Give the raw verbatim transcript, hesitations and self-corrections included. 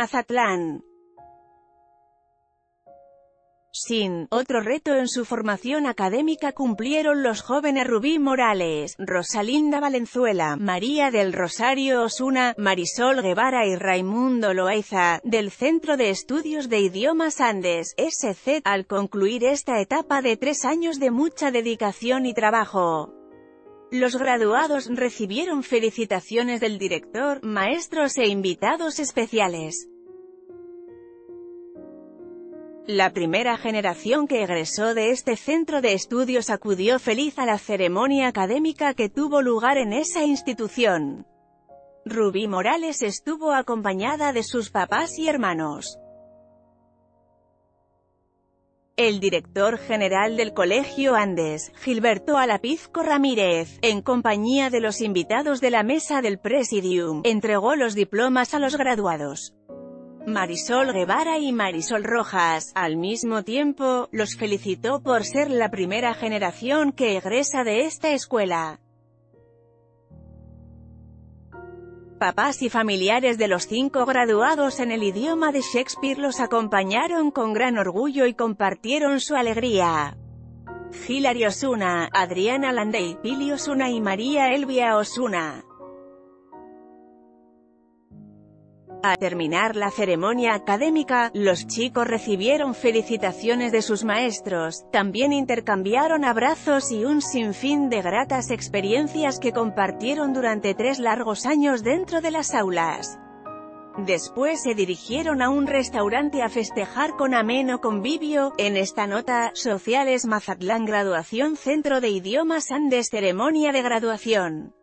Mazatlán. Sin otro reto en su formación académica cumplieron los jóvenes Rubí Morales, Rosalinda Valenzuela, María del Rosario Osuna, Marisol Guevara y Raimundo Loaiza, del Centro de Estudios de Idiomas Andes, S C, al concluir esta etapa de tres años de mucha dedicación y trabajo. Los graduados recibieron felicitaciones del director, maestros e invitados especiales. La primera generación que egresó de este centro de estudios acudió feliz a la ceremonia académica que tuvo lugar en esa institución. Rubí Morales estuvo acompañada de sus papás y hermanos. El director general del Colegio Andes, Gilberto Alapizco Ramírez, en compañía de los invitados de la mesa del Presidium, entregó los diplomas a los graduados. Marisol Guevara y Marisol Rojas, al mismo tiempo, los felicitó por ser la primera generación que egresa de esta escuela. Papás y familiares de los cinco graduados en el idioma de Shakespeare los acompañaron con gran orgullo y compartieron su alegría. Hilary Osuna, Adriana Landey, Pili Osuna y María Elvia Osuna. Al terminar la ceremonia académica, los chicos recibieron felicitaciones de sus maestros, también intercambiaron abrazos y un sinfín de gratas experiencias que compartieron durante tres largos años dentro de las aulas. Después se dirigieron a un restaurante a festejar con ameno convivio. En esta nota, Sociales Mazatlán Graduación Centro de Idiomas Andes Ceremonia de graduación.